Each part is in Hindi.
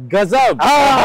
गजब।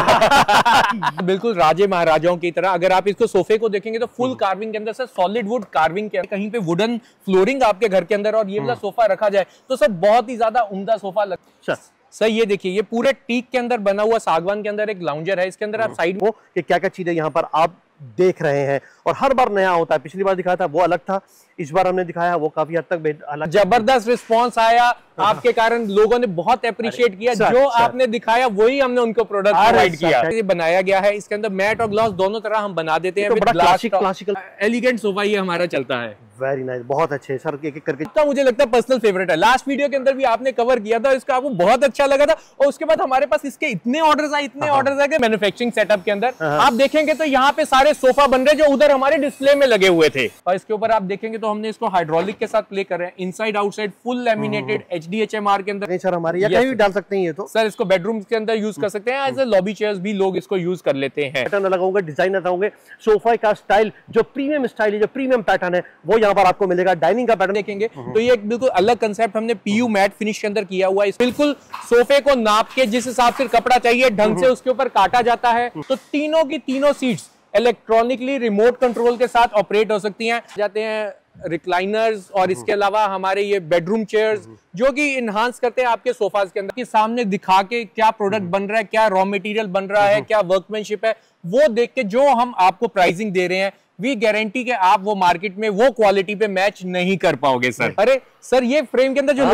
बिल्कुल राजे महाराजाओं की तरह। अगर आप इसको सोफे को देखेंगे तो फुल कार्विंग के अंदर सर, सॉलिड वुड कार्विंग के अंदर, कहीं पे वुडन फ्लोरिंग आपके घर के अंदर और ये वाला सोफा रखा जाए तो सर बहुत ही ज्यादा उम्दा सोफा लगता है। सर ये देखिए, ये पूरे टीक के अंदर बना हुआ सागवान के अंदर एक लाउंजर है। इसके अंदर आप साइड वो कि क्या क्या चीजें यहाँ पर आप देख रहे हैं और हर बार नया होता है। पिछली बार दिखाया था वो अलग था, इस बार हमने दिखाया वो काफी हद तक अलग। जबरदस्त रिस्पांस आया आपके कारण, लोगों ने बहुत अप्रिशिएट किया। जो आपने दिखाया वही हमने उनको प्रोडक्ट प्रोवाइड किया। ये बनाया गया है, इसके अंदर मैट और ग्लास दोनों तरह हम बना देते हैं। क्लासिकल एलिगेंट सोफा ये हमारा चलता है। वेरी नाइस, बहुत अच्छे सर। एक एक करके तो मुझे लगता है पर्सनल फेवरेट है। लास्ट वीडियो के अंदर भी आपने कवर किया था, इसका आपको बहुत अच्छा लगा था और उसके बाद हमारे पास इसके इतने ऑर्डर्स आए कि मैन्युफैक्चरिंग सेटअप के अंदर आप देखेंगे तो यहाँ पे सारे सोफा बन रहे जो उधर हमारे डिस्प्ले में लगे हुए थे। और इसके ऊपर आप देखेंगे तो हमने इसको हाइड्रोलिक के साथ प्ले कर रहे हैं। Inside outside full laminated HDHMR के अंदर। नहीं सर, हमारे यहाँ कहीं भी डाल सकते हैं ये तो। सर इसको बेडरूम के अंदर यूज कर सकते हैं, एज ए लॉबी चेयर्स भी लोग इसको यूज कर लेते हैं। पैटर्न अलग होंगे, डिजाइन अलग होंगे। सोफा का स्टाइल जो प्रीमियम स्टाइल है, जो प्रीमियम पैटर्न है वो यहाँ पर आपको मिलेगा। डाइनिंग का पैटर्न देखेंगे तो ये एक बिल्कुल अलग कंसेप्ट हमने PU मैट फिनिश के अंदर किया हुआ है। बिल्कुल सोफे को नाप के जिस हिसाब से कपड़ा चाहिए ढंग से उसके ऊपर काटा जाता है। तो तीनों की तीनों सीट्स इलेक्ट्रॉनिकली रिमोट कंट्रोल के साथ ऑपरेट हो सकती हैं। जाते हैं रिक्लाइनर्स और इसके अलावा हमारे ये बेडरूम चेयर्स जो कि इनहांस करते हैं आपके सोफाज के अंदर, कि सामने दिखा के क्या प्रोडक्ट बन रहा है, क्या रॉ मटेरियल बन रहा है, क्या वर्कमैनशिप है, वो देख के जो हम आपको प्राइसिंग दे रहे हैं वी गारंटी के आप वो मार्केट में वो क्वालिटी पे मैच नहीं कर पाओगे सर। अरे सर ये फ्रेम के अंदर जो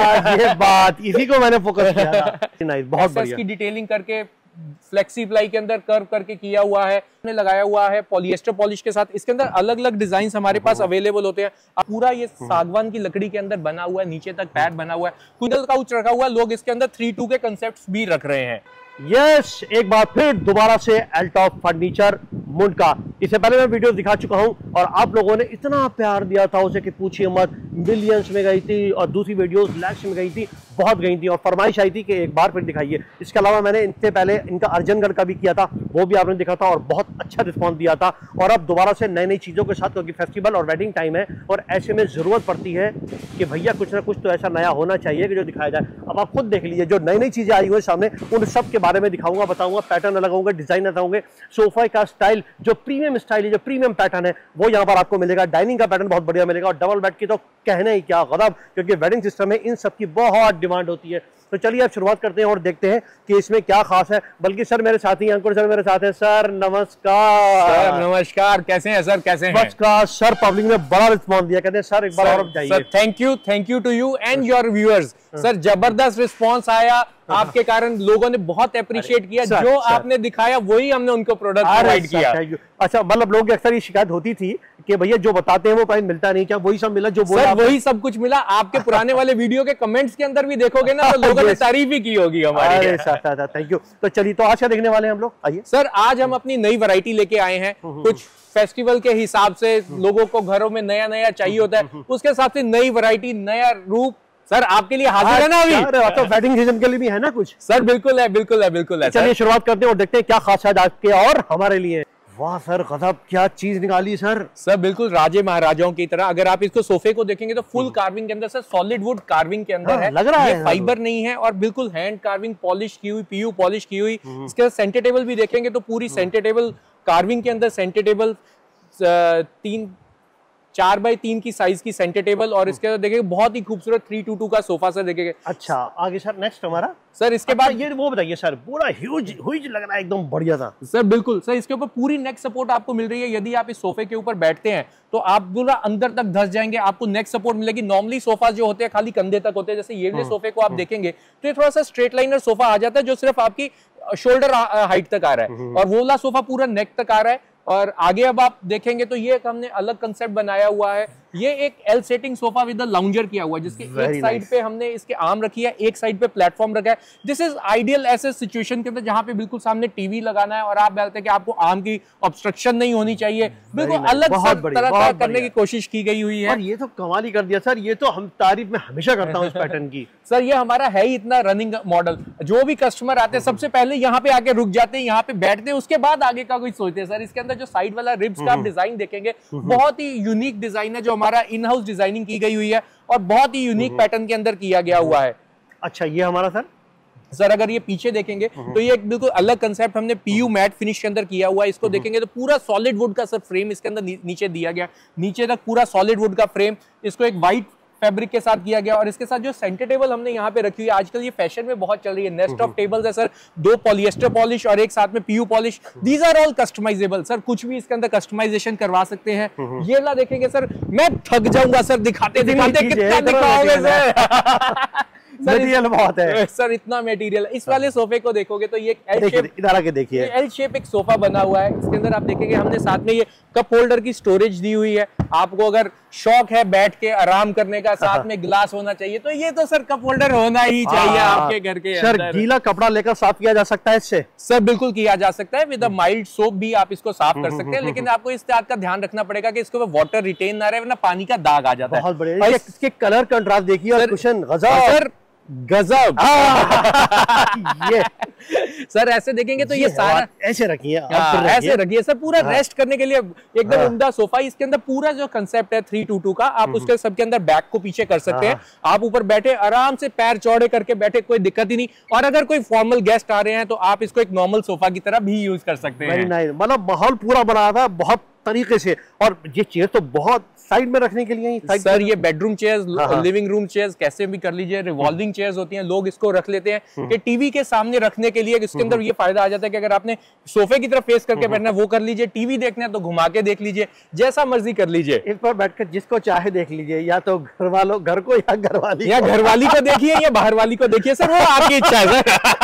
ये बात इसी को मैंने फोकस किया था। नाइस, बहुत बढ़िया। इसकी डिटेलिंग करके फ्लेक्सी प्लाई के अंदर कर्व करके किया हुआ है, हमने लगाया हुआ है पॉलिएस्टर पॉलिश के साथ। इसके अंदर अलग अलग डिजाइन हमारे पास अवेलेबल होते हैं। पूरा ये सागवान की लकड़ी के अंदर बना हुआ है, नीचे तक पैड बना हुआ है, कुंडल काउच रखा हुआ है। लोग इसके अंदर 3-2 के कंसेप्ट्स भी रख रहे हैं। यस, एक बार फिर दोबारा से एल्टॉप फर्नीचर मुंडका। इससे पहले मैं वीडियो दिखा चुका हूं और आप लोगों ने इतना प्यार दिया था उसे कि पूछिए मत। मिलियंस में गई थी और दूसरी वीडियोस लैक्स में गई थी, बहुत गई थी और फरमाइश आई थी कि एक बार फिर दिखाइए। इसके अलावा मैंने इनसे पहले इनका अर्जनगढ़ का भी किया था, वो भी आपने देखा था और बहुत अच्छा रिस्पॉन्स दिया था। और अब दोबारा से नई नई चीज़ों के साथ, क्योंकि फेस्टिवल और वेडिंग टाइम है और ऐसे में ज़रूरत पड़ती है कि भैया कुछ ना कुछ तो ऐसा नया होना चाहिए कि जो दिखाया जाए। अब आप खुद देख लीजिए जो नई नई चीज़ें आई हुई सामने, उन सब के बारे में दिखाऊंगा, बताऊंगा। पैटर्न अलग होंगे, डिजाइन अलग होंगे। सोफा का स्टाइल जो प्रीमियम स्टाइल है, जो प्रीमियम पैटर्न है वो यहाँ पर आपको मिलेगा। डाइनिंग का पैटर्न बहुत बढ़िया मिलेगा और डबल बेड की तो कहने ही क्या गजब, क्योंकि वेडिंग सिस्टम में इन सब की बहुत डिमांड होती है। तो चलिए अब शुरुआत करते हैं और देखते हैं कि इसमें क्या खास है। बल्कि सर मेरे साथी अंकुर सर मेरे साथ हैं। सर नमस्कार। सर नमस्कार, कैसे हैं सर? कैसे हैं? First class sir. पब्लिक ने बड़ा रिस्पॉन्स दिया, कहते हैं सर एक बार और जाइए। Thank you to you and your viewers. Sir जबरदस्त रिस्पॉन्स आया आपके कारण, लोगों ने बहुत अप्रिशिएट किया। जो आपने दिखाया वही हमने उनको प्रोडक्ट प्रोवाइड किया। अच्छा, मतलब लोग अक्सर ये शिकायत होती थी कि भैया जो बताते हैं वो प्राइस मिलता नहीं, क्या वही सब मिला जो बोला? वही सब कुछ मिला। आपके पुराने वाले वीडियो के कमेंट्स के अंदर भी देखोगे ना तो लोगों ने तारीफ ही की होगी हमारी। Thank you. तो चलिए, तो आज क्या देखने वाले हैं हम लोग? आइए सर, आज हम अपनी नई वैरायटी लेके आए हैं। कुछ फेस्टिवल के हिसाब से लोगों को घरों में नया नया चाहिए होता है, उसके हिसाब से नई वैरायटी, नया रूप सर आपके लिए हाजिर है ना अभी? तो वेडिंग सीजन के लिए भी है ना कुछ? सर बिल्कुल है, बिल्कुल है, बिल्कुल है। चलिए शुरुआत करते हैं और देखते हैं क्या खास है आज के और हमारे लिए। वाह सर, गजब, क्या चीज निकाली सर। सर बिल्कुल राजे महाराजाओं की तरह। अगर आप इसको सोफे को देखेंगे तो फुल कार्विंग के अंदर सर, सॉलिड वुड कार्विंग के अंदर है। लग रहा है फाइबर नहीं है और बिल्कुल हैंड कार्विंग, पॉलिश की हुई, PU पॉलिश की हुई। इसके सेंटर टेबल भी देखेंगे तो पूरी सेंटर टेबल कार्विंग के अंदर, सेंटर टेबल 4x3 की साइज की सेंटर टेबल और इसके अंदर देखिए बहुत ही खूबसूरत 3-2 का सोफा सर देखेंगे। अच्छा, आगे सर नेक्स्ट हमारा सर इसके बाद ये वो बताइए सर, पूरा ह्यूज लग रहा है, एकदम बढ़िया था सर। बिल्कुल सर, इसके ऊपर पूरी नेक सपोर्ट आपको मिल रही है। यदि आप इस सोफे के ऊपर बैठते हैं तो आप पूरा अंदर तक धस जाएंगे, आपको नेक सपोर्ट मिलेगी। नॉर्मली सोफा जो होते हैं खाली कंधे तक होते हैं, जैसे ये वाले सोफे को आप देखेंगे तो ये थोड़ा सा स्ट्रेट लाइनर सोफा आ जाता है जो सिर्फ आपकी शोल्डर हाइट तक आ रहा है और वो वाला सोफा पूरा नेक तक आ रहा है। और आगे अब आप देखेंगे तो ये हमने अलग कंसेप्ट बनाया हुआ है। ये एक L setting sofa with lounger किया हुआ है, जिसके एक साइड पे हमने इसके आर्म रखी है, एक साइड पे प्लेटफॉर्म रखा है। दिस इज आइडियल ऐसे सिचुएशन के अंदर जहां पे बिल्कुल सामने टीवी लगाना है और आप बोलते हैं कि आपको आर्म की ऑब्स्ट्रक्शन नहीं होनी चाहिए। बिल्कुल अलग तरह का करने की कोशिश की गई हुई है। और ये तो कमाल ही कर दिया सर। ये तो हम तारीफ में हमेशा करता हूँ इस पैटर्न की। सर ये हमारा है ही इतना रनिंग मॉडल। जो भी कस्टमर आते हैं सबसे पहले यहाँ पे आके रुक जाते हैं, यहाँ पे बैठते हैं, उसके बाद आगे का कुछ सोचते हैं। सर इसके अंदर जो साइड वाला रिब्स का आप डिजाइन देखेंगे बहुत ही यूनिक डिजाइन है, जो हमारा इन हाउस डिजाइनिंग की गई हुई है और बहुत ही यूनिक पैटर्न के अंदर किया गया हुआ है। अच्छा, ये हमारा सर सर अगर ये पीछे देखेंगे तो ये एक बिल्कुल अलग कंसेप्ट हमने पीयू मैट फिनिश के अंदर किया हुआ है। इसको देखेंगे तो पूरा सॉलिड वुड का सर फ्रेम इसके अंदर नीचे दिया गया, नीचे तक पूरा सॉलिड वुड का फ्रेम, इसको एक वाइट फैब्रिक के साथ किया गया। और इसके साथ जो सेंटर टेबल हमने यहाँ पे रखी हुई है, आजकल ये फैशन में बहुत चल रही है, नेस्ट ऑफ टेबल्स है सर, 2 पॉलिएस्टर पॉलिश और एक साथ में PU polish. These are all customisable sir, कुछ भी इसके अंदर कस्टमाइजेशन करवा सकते हैं। ये ला देखेंगे सर, मैं थक जाऊंगा सर दिखाते दिखाते, कितना दिखाओगे सर। मटेरियल बहुत है सर, इतना मटेरियल। इस वाले सोफे को देखोगे तो ये एल शेप, इधर आके देखिए, एल शेप एक सोफा बना हुआ है। इसके अंदर आप देखेंगे हमने साथ में ये कप होल्डर की स्टोरेज दी हुई है। आपको अगर शौक है बैठ के आराम करने का, साथ में ग्लास होना चाहिए, तो ये तो सर कप होल्डर होना ही चाहिए आपके घर के सर अंदर। गीला कपड़ा लेकर साफ किया जा सकता है इससे? सर बिल्कुल किया जा सकता है, विद अ माइल्ड सोप भी आप इसको साफ कर सकते हैं, लेकिन आपको इस बात का ध्यान रखना पड़ेगा कि इसको वाटर रिटेन ना रहे, वरना पानी का दाग आ जाता है। बहुत बढ़िया, इसके कलर कंट्रास्ट देखिए और कुशन सर गजब। ये सर ऐसे देखेंगे तो ये सारा ऐसे रखिए, ऐसे रखिए सर, पूरा रेस्ट करने के लिए एकदम उम्दा सोफा। इसके अंदर पूरा जो कंसेप्ट है 322 का, आप उसके सबके अंदर बैक को पीछे कर सकते हैं। आप ऊपर बैठे आराम से पैर चौड़े करके बैठे, कोई दिक्कत ही नहीं। और अगर कोई फॉर्मल गेस्ट आ रहे हैं तो आप इसको एक नॉर्मल सोफा की तरह भी यूज कर सकते हैं। मतलब माहौल पूरा बना था बहुत तरीके से। और ये चेयर तो बहुत साइड में रखने के लिए सर, ये bedroom chairs, living room chairs कैसे भी कर लीजिए, रिवॉल्विंग चेयर्स होती हैं, लोग इसको रख लेते हैं कि टीवी के सामने रखने के लिए। इसके अंदर ये फायदा आ जाता है कि अगर आपने सोफे की तरफ फेस करके बैठना है वो कर लीजिए, टीवी देखना है तो घुमा के देख लीजिए, जैसा मर्जी कर लीजिए। इस पर बैठकर जिसको चाहे देख लीजिए, या तो घर वालों घर को या घरवाली को देखिए या बाहर वाली को देखिए सर, वो आपकी इच्छा है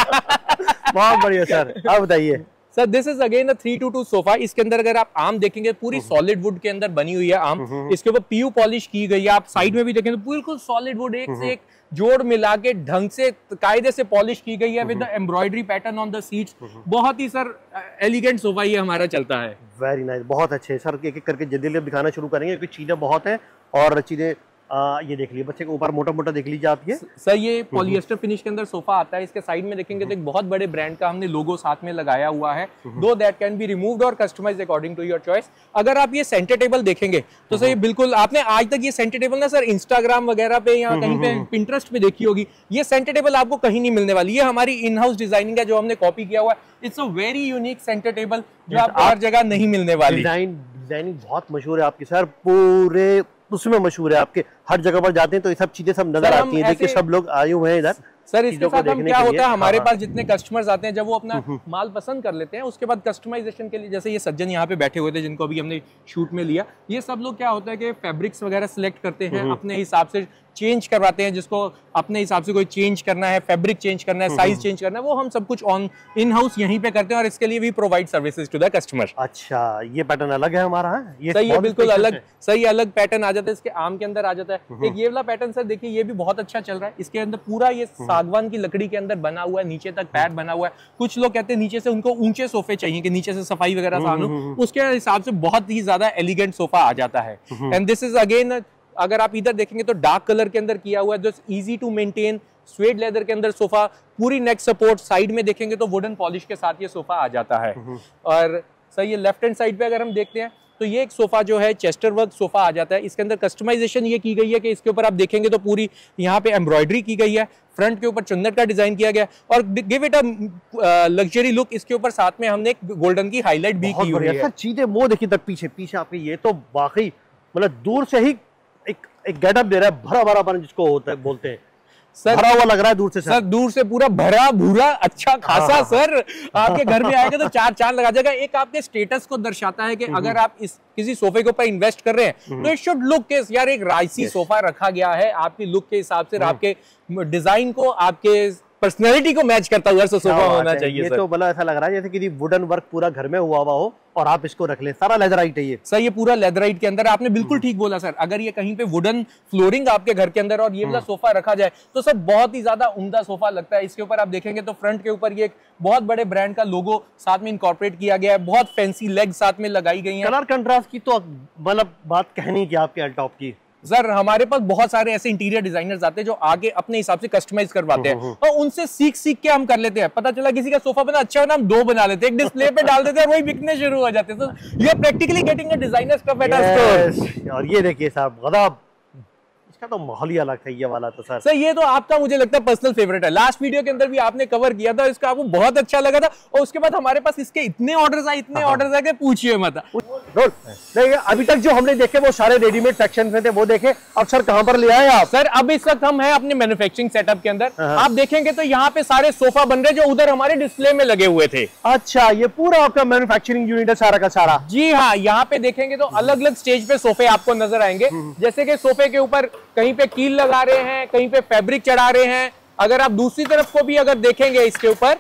सर। बहुत बढ़िया सर, अब बताइए sir. This is again a 322 sofa. इसके अंदर अगर आप आर्म देखेंगे पूरी सॉलिड वुड के अंदर बनी हुई है आर्म। इसके ऊपर पीयू पॉलिश की गई है। आप साइड में भी देखेंगे तो बिल्कुल सॉलिड वुड एक से एक जोड़ मिला के ढंग से कायदे से पॉलिश की गई है, with the embroidery pattern on the seats. बहुत ही सर एलिगेंट सोफा ये हमारा चलता है। वेरी नाइस, बहुत अच्छे सर। एक एक करके जल्दी दिखाना शुरू करेंगे क्योंकि चीजें बहुत हैं और चीजें ये देख लीजिए, बच्चे के ऊपर मोटा मोटा देख लीजिए आप। ये सर ये पॉलिएस्टर फिनिश के अंदर सोफा आता है। इसके साइड में देखेंगे तो एक बहुत बड़े ब्रांड का हमने लोगो साथ में लगाया हुआ है, दो दैट कैन बी रिमूव्ड और customised according to your choice. अगर आप ये सेंटर टेबल देखेंगे तो सर ये बिल्कुल, आपने आज तक ये सेंटर टेबल ना सर इंस्टाग्राम वगैरह पे या कहीं पे पिंटरेस्ट पे देखी होगी। ये सेंटर टेबल आपको कहीं नहीं मिलने वाली। ये हमारी इन हाउस डिजाइनिंग है जो हमने कॉपी किया हुआ है। It's a very unique centre table जो आपको हर जगह नहीं मिलने वाली। डिजाइनिंग बहुत मशहूर है आपकी सर, पूरे उसमें मशहूर है आपके। हर जगह पर जाते हैं तो ये सब चीजें सब नजर आती हैं। देखिए सब लोग आए हुए हैं इधर सर। इसके साथ हम क्या होता है, हमारे पास जितने कस्टमर्स आते हैं जब वो अपना माल पसंद कर लेते हैं, उसके बाद कस्टमाइजेशन के लिए, जैसे ये सज्जन यहाँ पे बैठे हुए थे जिनको अभी हमने शूट में लिया, ये सब लोग क्या होता है कि फैब्रिक्स वगैरह सिलेक्ट करते हैं, अपने हिसाब से चेंज करवाते हैं, जिसको अपने हिसाब से कोई चेंज करना है, फैब्रिक चेंज करना है, साइज चेंज करना है, वो हम सब कुछ ऑन इन हाउस यहीं पे करते हैं और इसके लिए भी provide services to the customer. अच्छा, ये पैटर्न अलग है हमारा? ये सही है, बिल्कुल अलग, सही अलग पैटर्न आ जाता है, इसके आर्म के अंदर आ जाता है। एक ये वाला पैटर्न सर देखिए, ये भी बहुत अच्छा चल रहा है। इसके अंदर पूरा ये सागवान की लकड़ी के अंदर बना हुआ है, नीचे तक पैड बना हुआ है। कुछ लोग कहते हैं नीचे से उनको ऊंचे सोफे चाहिए कि नीचे से सफाई वगैरह सामने, उसके हिसाब से बहुत ही ज्यादा एलिगेंट सोफा आ जाता है। एंड दिस इज अगेन, अगर आप इधर देखेंगे तो डार्क कलर के अंदर किया हुआ है, जो easy to maintain suede leather के अंदर सोफा, पूरी नेक सपोर्ट। साइड में देखेंगे तो वुडन पॉलिश के साथ ये सोफा आ जाता है। और सही ये लेफ्ट हैंड साइड पे अगर हम देखते हैं तो ये एक सोफा जो है चेस्टर वर्क सोफा आ जाता है। इसके अंदर कस्टमाइजेशन ये की गई है कि इसके ऊपर आप देखेंगे तो पूरी यहाँ पे एम्ब्रॉयडरी की गई है, फ्रंट के ऊपर चुन्नट का डिजाइन किया गया और give it a luxury look. इसके ऊपर साथ में हमने एक गोल्डन की हाईलाइट भी की हुई है। चीजें वो देखिए तक पीछे पीछे आपके, ये तो वाकई मतलब दूर से ही एक गेटअप दे रहा है, भरा भरा पन जिसको होता है बोलते हैं। सर भरा हुआ लग रहा है दूर से सर, दूर से पूरा भरा भूरा अच्छा खासा सर आपके घर में आएगा तो चार चांद लगा जाएगा। एक आपके स्टेटस को दर्शाता है कि अगर आप इस किसी सोफे के ऊपर इन्वेस्ट कर रहे हैं तो इट शुड लुक के यार एक राइसी सोफा रखा गया है आपकी लुक के हिसाब से, आपके डिजाइन को, आपके पर्सनैलिटी को मैच करता हुआ सोफा होना चाहिए। ये तो मतलब ऐसा लग रहा है जैसे कि वुडन वर्क पूरा घर में हुआ हो और आप इसको रख ले। सारा लेदराइट है ये सर, ये पूरा लेदराइट के अंदर। आपने बिल्कुल ठीक बोला सर। अगर ये कहीं पे वुडन फ्लोरिंग आपके घर के अंदर और ये वाला सोफा रखा जाए तो सर बहुत ही ज्यादा उम्दा सोफा लगता है। इसके ऊपर आप देखेंगे तो फ्रंट के ऊपर ये एक बहुत बड़े ब्रांड का लोगो साथ में इनकॉर्पोरेट किया गया है, बहुत फैंसी लेग साथ में लगाई गई है। कलर कंट्रास्ट की तो मतलब बात कहनी क्या आपके अल्टॉप की सर, हमारे पास बहुत सारे ऐसे इंटीरियर डिजाइनर्स आते हैं जो आगे अपने हिसाब से कस्टमाइज करवाते हैं और उनसे सीख सीख के हम कर लेते हैं। पता चला किसी का सोफा बना अच्छा है ना, हम दो बना लेते हैं, एक डिस्प्ले पे डाल देते हैं और वही बिकने शुरू हो जाते हैं। तो you are practically getting a designer stuff at our store. और ये देखिए साहब, गजब इसका तो माहौल ही अलग है ये वाला तो सर ये तो आपका मुझे लगता है पर्सनल फेवरेट है। लास्ट वीडियो के अंदर भी आपने कवर किया था, इसका आपको बहुत अच्छा लगा था और उसके बाद हमारे पास इसके इतने ऑर्डर्स आए कि पूछिए मत। नहीं अभी तक जो हमने देखे वो सारे रेडीमेड सेक्शन में थे, वो देखे। अब सर कहां पर ले आए आप? सर अब इस वक्त हम हैं अपने मैन्युफैक्चरिंग सेटअप के अंदर। आप देखेंगे तो यहाँ पे सारे सोफा बन रहे जो उधर हमारे डिस्प्ले में लगे हुए थे। अच्छा, ये पूरा आपका मैन्युफैक्चरिंग यूनिट है सारा का सारा? जी हाँ, यहाँ पे देखेंगे तो अलग अलग स्टेज पे सोफे आपको नजर आएंगे। जैसे कि सोफे के ऊपर कहीं पे कील लगा रहे हैं, कहीं पे फैब्रिक चढ़ा रहे हैं। अगर आप दूसरी तरफ को भी अगर देखेंगे इसके ऊपर,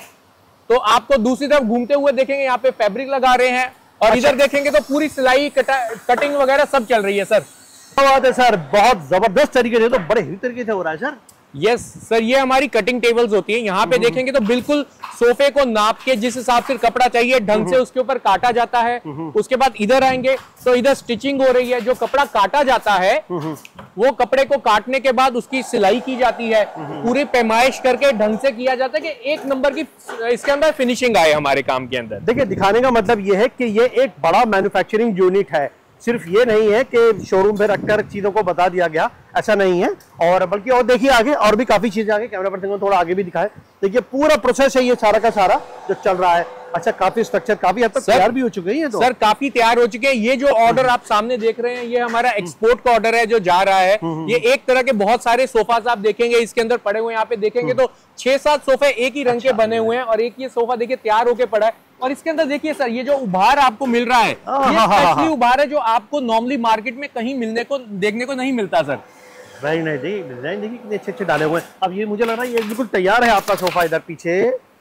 तो आपको दूसरी तरफ घूमते हुए देखेंगे यहाँ पे फैब्रिक लगा रहे हैं। और इधर देखेंगे तो पूरी सिलाई कटिंग वगैरह सब चल रही है सर। बात है सर, बहुत जबरदस्त तरीके से, तो बड़े ही तरीके से हो रहा है सर। यस सर, ये हमारी कटिंग टेबल्स होती है। यहाँ पे देखेंगे तो बिल्कुल सोफे को नाप के जिस हिसाब से कपड़ा चाहिए ढंग से उसके ऊपर काटा जाता है। उसके बाद इधर आएंगे तो इधर स्टिचिंग हो रही है। जो कपड़ा काटा जाता है वो कपड़े को काटने के बाद उसकी सिलाई की जाती है, पूरी पैमाइश करके ढंग से किया जाता है कि एक नंबर की इसके अंदर फिनिशिंग आए हमारे काम के अंदर। देखिए, दिखाने का मतलब ये है कि ये एक बड़ा मैन्युफैक्चरिंग यूनिट है। सिर्फ ये नहीं है कि शोरूम पे रखकर चीजों को बता दिया गया, ऐसा नहीं है। और बल्कि और देखिए आगे और भी काफी चीजें आगे, कैमरा पर्सन को थोड़ा आगे भी दिखाए। देखिए पूरा प्रोसेस है ये सारा का सारा जो चल रहा है। अच्छा, काफी स्ट्रक्चर काफी हद तक तैयार भी हो चुके हैं तो। सर काफी तैयार हो चुके हैं। ये जो ऑर्डर आप सामने देख रहे हैं ये हमारा एक्सपोर्ट का ऑर्डर है जो जा रहा है। ये एक तरह के बहुत सारे सोफास आप देखेंगे इसके अंदर पड़े हुए हैं। यहाँ पे देखेंगे तो 6-7 सोफे एक ही रंग के बने हुए हैं और एक ये सोफा देखिए तैयार होके पड़ा है। और इसके अंदर देखिए सर, ये जो उभार आपको मिल रहा है ये स्पेशली उभार है जो आपको नॉर्मली मार्केट में कहीं मिलने को देखने को नहीं मिलता सर। वेरी नाइस, डिजाइन देखिए कितने अच्छे अच्छे डाले हुए हैं। अब ये मुझे लग रहा है ये बिल्कुल तैयार है आपका सोफा। इधर पीछे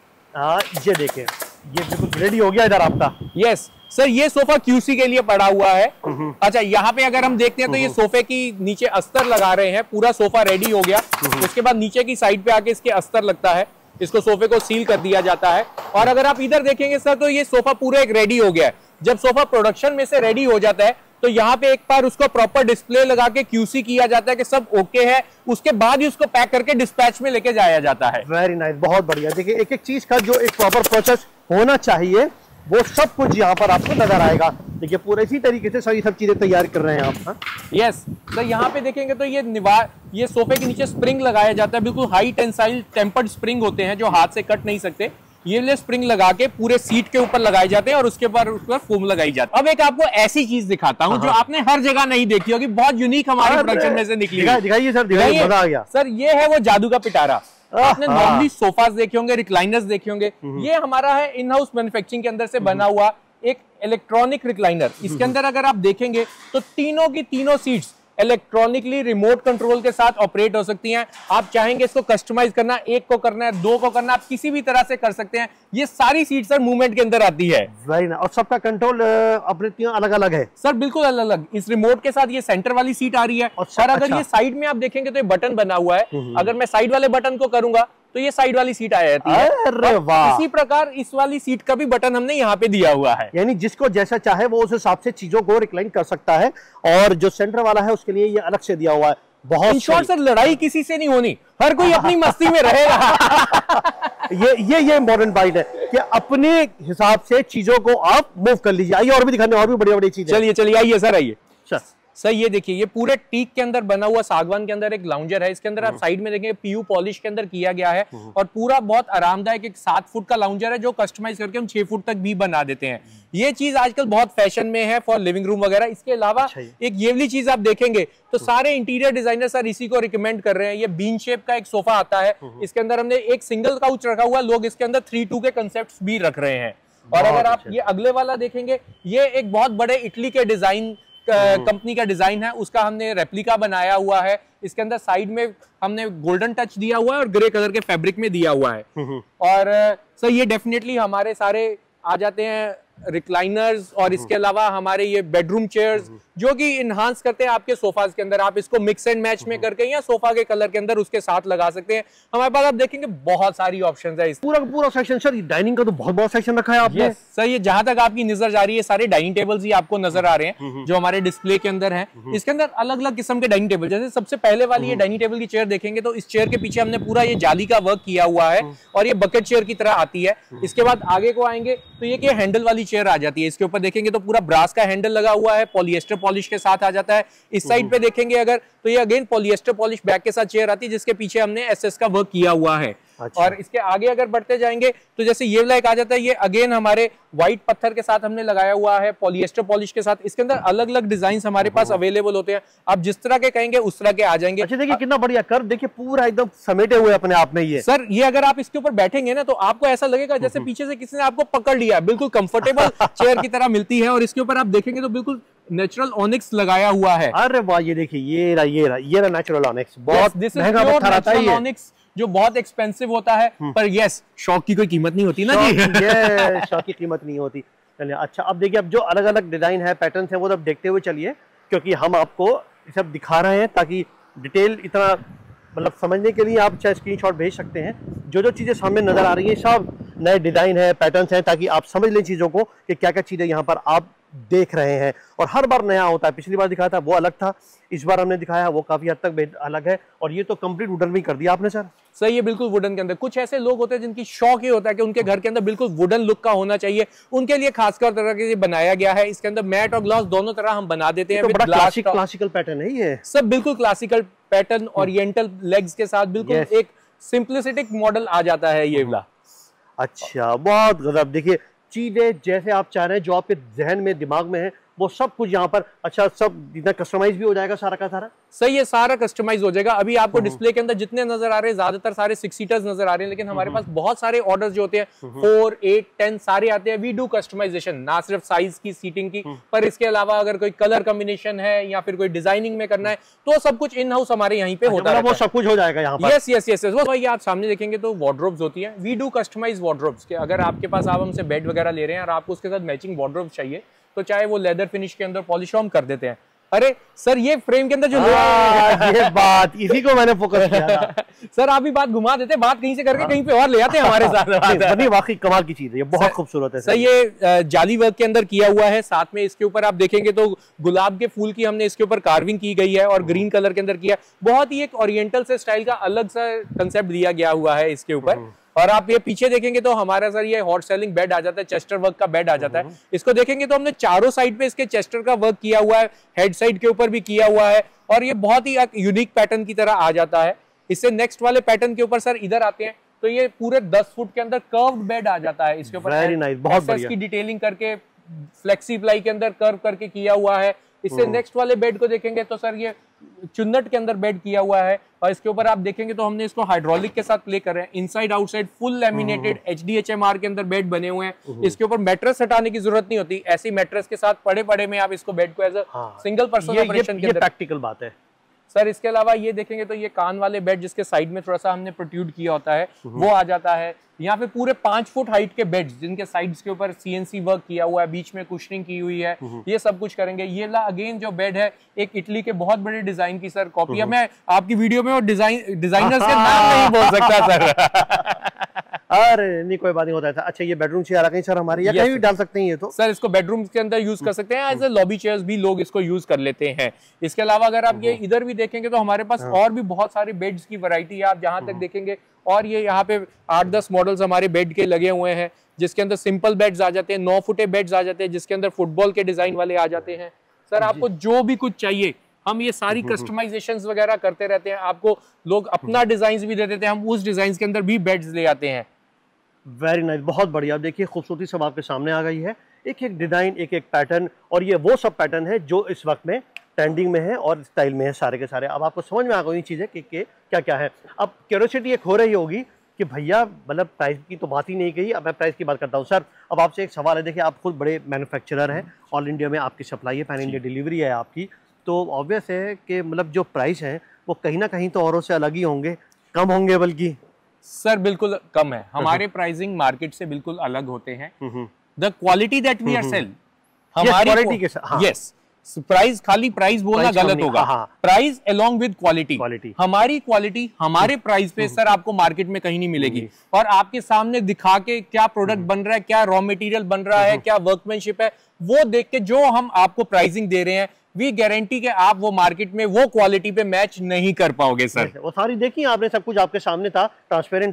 ये देखें, ये बिल्कुल रेडी हो गया इधर आपका। यस सर, ये सोफा क्यूसी के लिए पड़ा हुआ है। अच्छा, यहाँ पे अगर हम देखते हैं तो ये सोफे की नीचे अस्तर लगा रहे हैं। पूरा सोफा रेडी हो गया। उसके बाद नीचे की साइड पे आके इसके अस्तर लगता है, इसको सोफे को सील कर दिया जाता है। और अगर आप इधर देखेंगे सर तो ये सोफा पूरा एक रेडी हो गया है। जब सोफा प्रोडक्शन में से रेडी हो जाता है तो यहाँ पे एक बार उसको प्रॉपर डिस्प्ले लगा के क्यूसी किया जाता है कि सब ओके है। उसके बाद ही उसको पैक करके डिस्पैच में लेके जाया जाता है। वेरी नाइस, बहुत बढ़िया। देखिए एक एक चीज का जो एक प्रॉपर प्रोसेस होना चाहिए वो सब कुछ यहाँ पर आपको नजर आएगा। देखिए पूरे इसी तरीके से सारी सब चीजें तैयार कर रहे हैं आप। यस सर, यहाँ पे देखेंगे तो ये सोफे के नीचे स्प्रिंग लगाया जाता है। बिल्कुल हाई टेंसाइल टेम्पर्ड स्प्रिंग होते हैं जो हाथ से कट नहीं सकते। ये ले स्प्रिंग लगा के पूरे सीट के ऊपर लगाए जाते हैं और उसके बाद उस पर फोम लगाई जाती है। अब एक आपको ऐसी चीज दिखाता हूँ जो आपने हर जगह नहीं देखी होगी, बहुत यूनिक हमारे प्रोडक्शन में से निकली। दिखाइए सर, दिखाइए, मजा आ गया। सर ये है वो जादू का पिटारा। आपने नॉर्मली सोफास देखे होंगे, रिक्लाइनर्स देखे होंगे। ये हमारा है इन हाउस मैन्युफैक्चरिंग के अंदर से बना हुआ एक इलेक्ट्रॉनिक रिक्लाइनर। इसके अंदर अगर आप देखेंगे तो तीनों की तीनों सीट्स इलेक्ट्रॉनिकली रिमोट कंट्रोल के साथ ऑपरेट हो सकती हैं। आप चाहेंगे इसको कस्टमाइज करना, एक को करना है, दो को करना, आप किसी भी तरह से कर सकते हैं। ये सारी सीट सर मूवमेंट के अंदर आती है। और सबका कंट्रोल अपने अलग अलग है सर, बिल्कुल अलग अलग। इस रिमोट के साथ ये सेंटर वाली सीट आ रही है और अगर ये साइड में आप देखेंगे तो ये बटन बना हुआ है। अगर मैं साइड वाले बटन को करूंगा तो ये साइड वाली सीट आ जाती है। अरे वाह! इसी प्रकार इस वाली सीट का भी बटन हमने यहाँ पे दिया हुआ है। यानी जिसको जैसा चाहे वो उस हिसाब से चीजों को रिक्लाइन कर सकता है। और जो सेंटर वाला है उसके लिए ये अलग से दिया हुआ है। बहुत शॉर्ट सर, लड़ाई किसी से नहीं होनी, हर कोई अपनी मस्ती में रहेगा। ये इम्पोर्टेंट पॉइंट है कि अपने हिसाब से चीजों को आप मूव कर लीजिए। आइए और भी दिखाने, और भी बड़ी बड़ी चीजें। चलिए आइए सर, आइए सर। ये देखिए, ये पूरे टीक के अंदर बना हुआ सागवान के अंदर एक लाउंजर है। इसके अंदर आप साइड में देखेंगे पीयू पॉलिश के अंदर किया गया है और पूरा बहुत आरामदायक एक 7 फुट का लाउंजर है जो कस्टमाइज करके हम 6 फुट तक भी बना देते हैं। ये चीज आजकल बहुत फैशन में है फॉर लिविंग रूम वगैरह। इसके अलावा एक ये वाली चीज आप देखेंगे तो सारे इंटीरियर डिजाइनर सर इसी को रिकमेंड कर रहे हैं। ये बीन शेप का एक सोफा आता है। इसके अंदर हमने एक सिंगल काउच रखा हुआ, लोग इसके अंदर 3-2 के कंसेप्ट भी रख रहे हैं। और अगर आप ये अगले वाला देखेंगे, ये एक बहुत बड़े इटली के डिजाइन कंपनी का डिजाइन है, उसका हमने रेप्लिका बनाया हुआ है। इसके अंदर साइड में हमने गोल्डन टच दिया हुआ है और ग्रे कलर के फैब्रिक में दिया हुआ है। और सर ये डेफिनेटली हमारे सारे आ जाते हैं रिक्लाइनर्स और इसके अलावा हमारे ये बेडरूम चेयर्स जो कि इनहांस करते हैं आपके सोफाज के अंदर। आप इसको मिक्स एंड मैच में करके या सोफा के कलर के अंदर उसके साथ लगा सकते हैं। हमारे पास आप देखेंगे बहुत सारी ऑप्शंस है। इस पूरा सेक्शन सर, डाइनिंग का तो बहुत बड़ा सेक्शन रखा है आपने। सर ये जहां तक आपकी नजर जा रही है सारे डाइनिंग टेबल्स ही आपको नजर आ रहे हैं जो हमारे डिस्प्ले के अंदर है। इसके अंदर अलग अलग किस्म के डाइनिंग टेबल, जैसे सबसे पहले वाली ये डाइनिंग टेबल की चेयर देखेंगे तो इस चेयर के पीछे हमने पूरा ये जाली का वर्क किया हुआ है और ये बकेट चेयर की तरह आती है। इसके बाद आगे को आएंगे तो ये हैंडल वाली चेयर आ जाती है। इसके ऊपर देखेंगे तो पूरा ब्रास का हैंडल लगा हुआ है, पॉलिएस्टर पॉलिश के साथ आ जाता है। इस साइड पे देखेंगे अगर तो ये अगेन पॉलिएस्टर पॉलिश बैक के साथ चेयर आती है, जिसके पीछे हमने एसएस का वर्क किया हुआ है। अच्छा। और इसके आगे अगर बढ़ते जाएंगे तो जैसे ये वाला एक आ जाता है, ये अगेन हमारे व्हाइट पत्थर के साथ हमने लगाया हुआ है, पॉलिएस्टर पॉलिश के साथ। इसके अंदर अलग अलग डिजाइन हमारे पास अवेलेबल होते हैं, आप जिस तरह के कहेंगे उस तरह के आ जाएंगे। अच्छा देखिए कितना बढ़िया कर्व, देखिए पूरा एकदम समेटे हुए अपने आप में ये। सर ये अगर आप इसके ऊपर बैठेंगे ना तो आपको ऐसा लगेगा जैसे पीछे से किसी ने आपको पकड़ लिया, बिल्कुल कंफर्टेबल चेयर की तरह मिलती है। और इसके ऊपर आप देखेंगे तो बिल्कुल नेचुरल ऑनिक्स लगाया हुआ है। अरे वाह, ये देखिए ये रहा नेचुरल ऑनिक्स, बहुत महंगा पत्थर आता है ये, जो बहुत एक्सपेंसिव होता है, पर यस शौक की कोई कीमत नहीं होती ना जी। ये शौक की कीमत नहीं होती। चलिए अच्छा, अब देखिए अब जो अलग अलग डिजाइन है, पैटर्न है, वो अब देखते हुए चलिए, क्योंकि हम आपको ये सब दिखा रहे हैं ताकि डिटेल इतना मतलब समझने के लिए आप चाहे स्क्रीनशॉट भेज सकते हैं। जो जो चीजें सामने नजर आ रही हैं सब नए डिजाइन है, पैटर्न्स हैं, ताकि आप समझ लें चीजों को कि क्या क्या चीजें यहाँ पर आप देख रहे हैं। और हर बार नया होता है, पिछली बार दिखाया था वो अलग था, इस बार हमने दिखाया वो काफी हद तक अलग है। और ये तो कंप्लीट वुडन में कर दिया आपने सर। सही है, बिल्कुल वुडन के अंदर। कुछ ऐसे लोग होते हैं जिनकी शौक ये होता है कि उनके घर के अंदर बिल्कुल वुडन लुक का होना चाहिए, उनके लिए खासकर तरह के बनाया गया है। इसके अंदर मैट और ग्लास दोनों तरह हम बना देते हैं। तो बड़ा क्लासिकल पैटर्न है ये, सब बिल्कुल क्लासिकल पैटर्न, ओरिएंटल लेग्स के साथ बिल्कुल एक सिंप्लिसिटिक मॉडल आ जाता है ये वाला। अच्छा बहुत गजब। देखिए चीजें जैसे आप चाह रहे हैं, जो आपके जहन में दिमाग में है, वो सब कुछ यहाँ पर अच्छा सब इतना कस्टमाइज भी हो जाएगा सारा का सारा। सही है, सारा कस्टमाइज हो जाएगा। अभी आपको डिस्प्ले के अंदर जितने नजर आ रहे हैं ज्यादातर सारे 6 सीटर्स नजर आ रहे हैं, लेकिन हमारे पास बहुत सारे ऑर्डर्स जो होते हैं 4, 8, 10 सारे आते हैं। वी डू कस्टमाइजेशन, ना सिर्फ साइज की, सीटिंग की, पर इसके अलावा अगर कोई कलर कॉम्बिनेशन है या फिर कोई डिजाइनिंग में करना है तो सब कुछ इन हाउस हमारे यहीं पे होता है। वो सब कुछ हो जाएगा यहाँ पर। Yes yes yes yes. वो आप सामने देखेंगे तो वार्डरोब्स होती है। वी डू कस्टमाइज वार्डरोब्स के, अगर आपके पास आप हमसे बेड वगैरह ले रहे हैं और आपको उसके साथ मैचिंग वार्डरोब्स चाहिए तो चाहे वो लेदर फिनिश के अंदर पॉलिश हम कर देते हैं। अरे सर ये फ्रेम के अंदर जो ये बात, इसी को मैंने फोकस किया था। सर आप भी बात घुमा देते, बात कहीं से करके कहीं पे और ले आते हैं हमारे साथ। वाकई कमाल की चीज है, ये बहुत खूबसूरत है। सर ये जाली वर्क के अंदर किया हुआ है, साथ में इसके ऊपर आप देखेंगे तो गुलाब के फूल की हमने इसके ऊपर कार्विंग की गई है और ग्रीन कलर के अंदर किया। बहुत ही एक ओरिएंटल से स्टाइल का अलग सा कंसेप्ट दिया गया हुआ है इसके ऊपर। और आप ये पीछे देखेंगे तो हमारा सर ये हॉट सेलिंग बेड आ जाता है, चेस्टर वर्क का बेड आ जाता है। इसको देखेंगे तो हमने चारों साइड पे इसके चेस्टर का वर्क किया हुआ है, हेड साइड के ऊपर भी किया हुआ है, और ये बहुत ही एक यूनिक पैटर्न की तरह आ जाता है। इससे नेक्स्ट वाले पैटर्न के ऊपर सर इधर आते हैं तो ये पूरे 10 फुट के अंदर कर्व्ड बेड आ जाता है। इसके ऊपर वेरी नाइस, बहुत बढ़िया की डिटेलिंग करके फ्लेक्सी प्लाई के अंदर कर्व करके किया हुआ है। इससे नेक्स्ट वाले बेड को देखेंगे तो सर ये चुन्नट के अंदर बेड किया हुआ है, और इसके ऊपर आप देखेंगे तो हमने इसको हाइड्रोलिक के साथ प्ले कर रहे हैं। Inside outside full laminated HDHMR के अंदर बेड बने हुए हैं। इसके ऊपर मैट्रेस हटाने की जरूरत नहीं होती, ऐसी मैट्रेस के साथ पड़े पड़े में आप इसको बेड को as a single person operation के अंदर। प्रैक्टिकल बात है सर। इसके अलावा ये देखेंगे तो ये कान वाले बेड जिसके साइड में थोड़ा सा हमने प्रोट्रूड किया होता है वो आ जाता है। यहाँ पे पूरे 5 फुट हाइट के बेड्स जिनके साइड्स के ऊपर CNC वर्क किया हुआ है, बीच में कुशनिंग की हुई है, ये सब कुछ करेंगे। ये ला अगेन जो बेड है एक इटली के बहुत बड़े डिजाइन की सर कॉपी है। मैं आपकी वीडियो में वो डिजाइनर्स के नाम नहीं बोल सकता सर। अरे नहीं कोई बात नहीं होता था। अच्छा ये बेडरूम चेयर आ गई सर हमारी, या कहीं भी डाल सकते हैं ये तो? सर इसको बेडरूम के अंदर यूज कर सकते हैं, एज ए लॉबी चेयर्स भी लोग इसको यूज कर लेते हैं। इसके अलावा अगर आप ये इधर भी देखेंगे तो हमारे पास और भी बहुत सारी बेड्स की वैरायटी है, आप जहां तक देखेंगे। और ये यहाँ पे 8-10 मॉडल्स हमारे बेड के लगे हुए हैं, जिसके अंदर सिंपल बेड्स आ जाते हैं, 9 फुटे बेड्स आ जाते हैं, जिसके अंदर फुटबॉल के डिजाइन वाले आ जाते हैं। सर आपको जो भी कुछ चाहिए हम ये सारी कस्टमाइजेशंस वगैरह करते रहते हैं। आपको लोग अपना डिजाइन भी दे देते हैं, हम उस डिजाइन के अंदर भी बेड्स ले आते हैं। वेरी नाइस, बहुत बढ़िया। देखिए खूबसूरती सब आपके सामने आ गई है, एक एक डिजाइन, एक एक पैटर्न, और ये वो सब पैटर्न है जो इस वक्त में ट्रेंडिंग में है और स्टाइल में है सारे के सारे। अब आपको समझ में आ गई चीजें कि क्या क्या है। अब क्यूरियोसिटी एक हो रही होगी कि भैया मतलब प्राइस की तो बात ही नहीं कही, अब मैं प्राइस की बात करता हूँ। सर अब आपसे एक सवाल है, देखिए आप खुद बड़े मैन्युफैक्चरर हैं, ऑल इंडिया में आपकी सप्लाई है, पैन इंडिया डिलीवरी है आपकी, तो ऑब्वियस है कि मतलब जो प्राइस है वो कहीं ना कहीं तो औरों से अलग ही होंगे, कम होंगे बल्कि? सर बिल्कुल कम है, हमारे प्राइसिंग मार्केट से बिल्कुल अलग होते हैं। The quality that we are sell, हमारी क्वालिटी के साथ, यस प्राइस, खाली प्राइस बोलना गलत होगा, प्राइस अलोंग विद क्वालिटी। हमारी क्वालिटी हमारे प्राइस पे सर आपको मार्केट में कहीं नहीं मिलेगी, और आपके सामने दिखा के क्या प्रोडक्ट बन रहा है, क्या रॉ मटेरियल बन रहा है, क्या वर्कमैनशिप है, वो देख के जो हम आपको प्राइसिंग दे रहे हैं वी गारंटी कि आप वो मार्केट में वो क्वालिटी पे मैच नहीं कर पाओगे सर। वो सारी देखी आपने, सब कुछ आपके सामने था, ट्रांसपेरेंट था।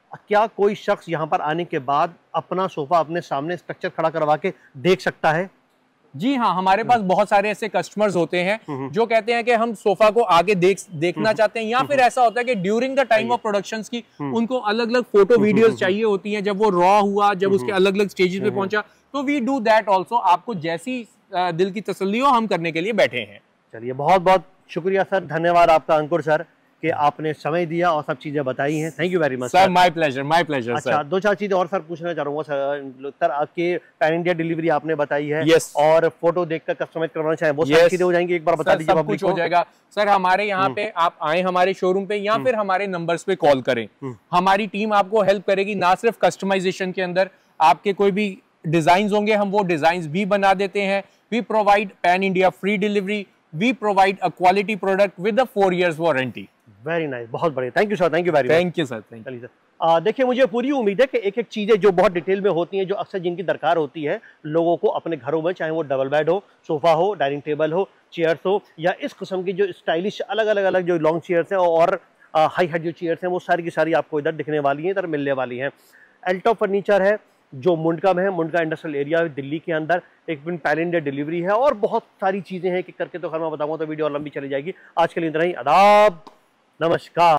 क्या कोई शख्स यहाँ पर आने के बाद अपना सोफा अपने सामने स्ट्रक्चर खड़ा करवा के देख सकता है? जी हाँ, हमारे पास बहुत सारे ऐसे कस्टमर्स होते हैं जो कहते हैं कि हम सोफा को आगे देखना चाहते हैं, या फिर ऐसा होता है कि during the time of productions की उनको अलग अलग फोटो वीडियोस चाहिए होती हैं, जब वो रॉ हुआ, जब उसके अलग अलग स्टेजेस पे पहुंचा, तो वी डू दैट ऑल्सो। आपको जैसी दिल की तसल्ली हो हम करने के लिए बैठे हैं। चलिए, बहुत बहुत शुक्रिया सर, धन्यवाद आपका अंकुर सर कि आपने समय दिया और सब चीजें बताई हैं। Thank you very much sir. My pleasure अच्छा, सर। 2-4 चीजें और सर पूछना चाहूंगा सर। आपके पैन इंडिया डिलीवरी आपने बताई है। yes. और फोटो देखकर कस्टमाइज करवाना चाहे वो सारी चीजें हो जाएंगी? एक बार बता दीजिए। सब कुछ हो जाएगा सर। हमारे यहाँ पे आप आए हमारे शोरूम पे, या फिर हमारे नंबर्स पे कॉल करें। हमारी टीम आपको हेल्प करेगी, ना सिर्फ कस्टमाइजेशन के अंदर, आपके कोई भी डिजाइन होंगे हम वो डिजाइन भी बना देते हैं। We provide pan India free delivery, we provide a quality product with 4 years warranty. Very nice, बहुत बढ़िया। Thank you sir, thank you very much. Thank you sir. चलिए सर, देखिए मुझे पूरी उम्मीद है कि एक एक चीजें जो बहुत डिटेल में होती हैं, जो अक्सर जिनकी दरकार होती है लोगों को अपने घरों में, चाहे वो डबल बेड हो, सोफा हो, डाइनिंग टेबल हो, चेयर्स हो, या इस किस्म की जो स्टाइलिश अलग अलग जो लॉन्ग चेयर्स हैं और हाई हेड जो चेयर्स हैं, वो सारी की सारी आपको इधर दिखने वाली हैं, इधर मिलने वाली हैं। एल्टॉप फर्नीचर है जो मुंडका में है, मुंडका इंडस्ट्रियल एरिया है दिल्ली के अंदर। एक दिन पैन इंडिया डिलीवरी है और बहुत सारी चीजें हैं कि करके तो खैर मैं बताऊंगा तो वीडियो और लंबी चली जाएगी। आज के लिए इतना ही। आदाब, नमस्कार।